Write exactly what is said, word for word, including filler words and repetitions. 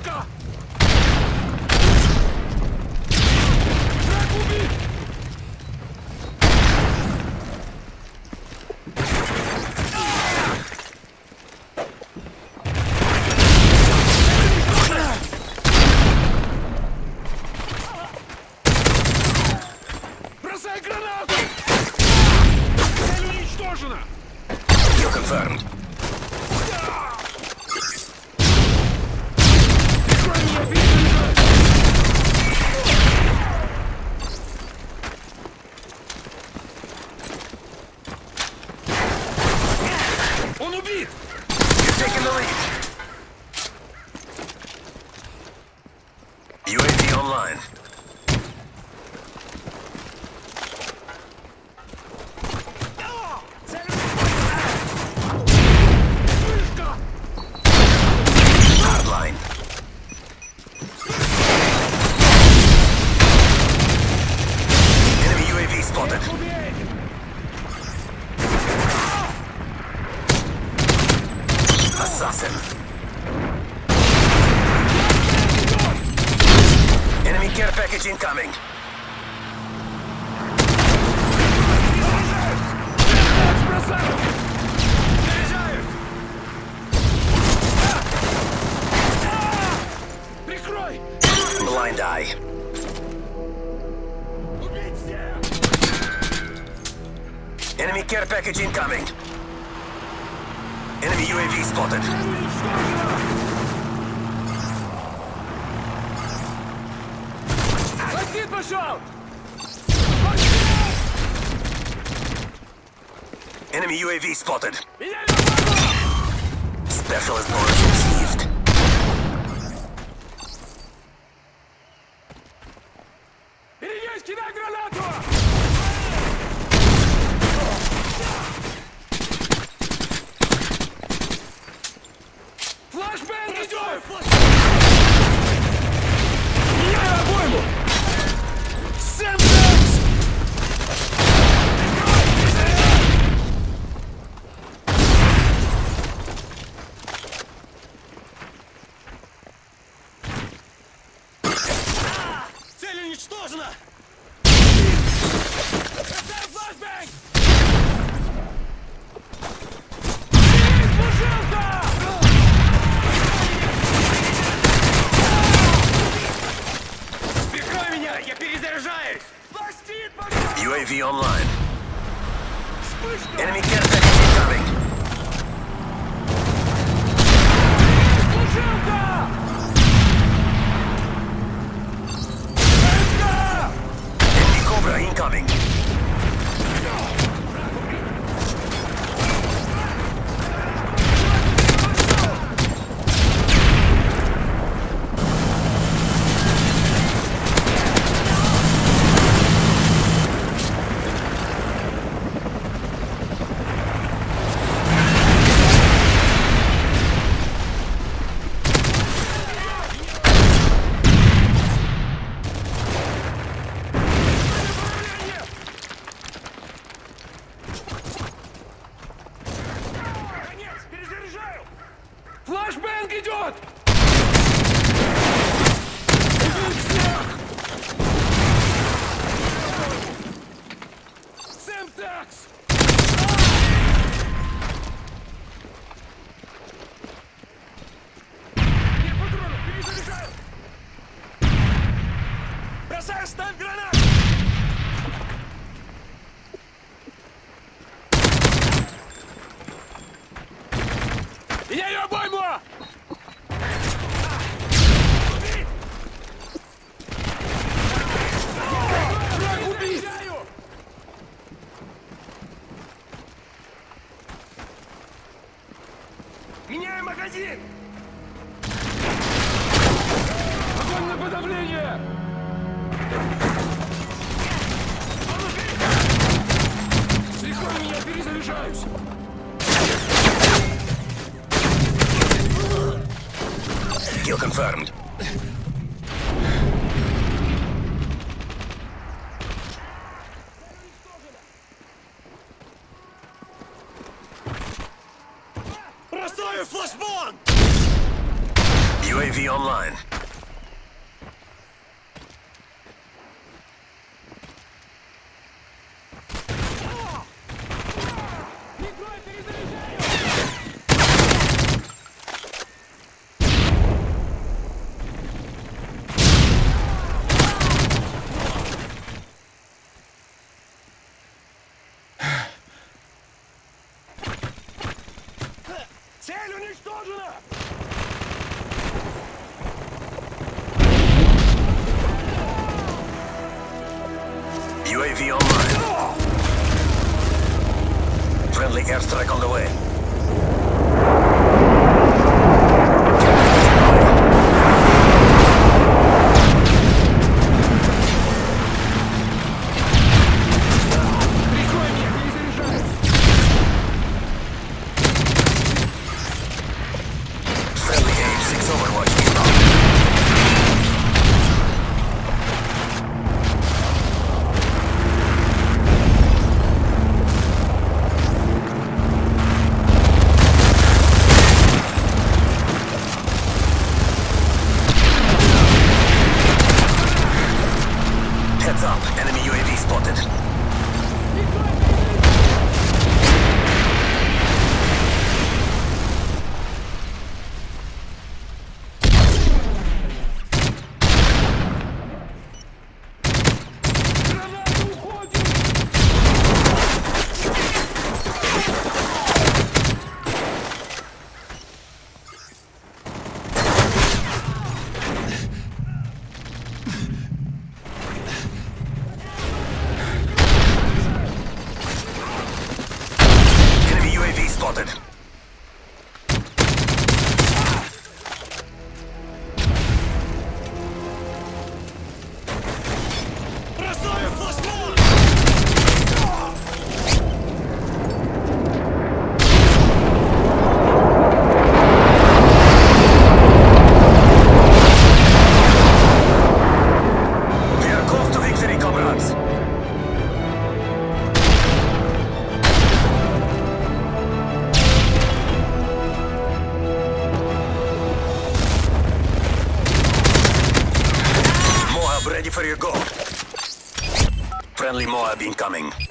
Вспышка! Враг убит! Бросай гранату! Цель уничтожена! Kill confirmed. Он убит! You're taking the lead. ю эй ви online. Вспышка! Hardline. Enemy ю эй ви spotted. Убей! Assassin. Enemy care package incoming. Бросаю! Заряжаюсь! Прикрой! Blind eye. Убить всех! Enemy care package incoming. Enemy ю эй ви spotted. Бандит пошел! Enemy ю эй ви spotted. Меня не попало! Specialist bonus received. Перейдись, кидай гранату! Флэшбэнг идет! Меняю обойму! Сэмплекс! Цель уничтожена! Бросай флэшбэнг! Служилка! Прикрой меня, я перезаряжаюсь! Пластит, пожалуйста! ю эй ви online. Вспышка! Enemy care package incoming. Служилка! Вспышка! Enemy Cobra incoming. Конец, перезаряжаю! Флэшбэнг идет! Убить всех! Сэмтекс! Нет патронов, перезаряжаю! Бросаю стан гранат! Меняю обойму! Убить! Враг убит! Меняю магазин! Огонь на подавление! Прикрой меня, перезаряжаюсь! Kill confirmed. Бросаю флэшбомб! ю U A V online. Цель уничтожена! U A V online. Friendly airstrike on the way. Прикрой меня, перезаряжаюсь! Friendly A six Overwatch inbound. Heads up, enemy U A V spotted. Граната уходит! Enemy U A V spotted. Бросаю флешмоб! We are close to victory, comrades. Moab ready for your go. Friendly Moab incoming.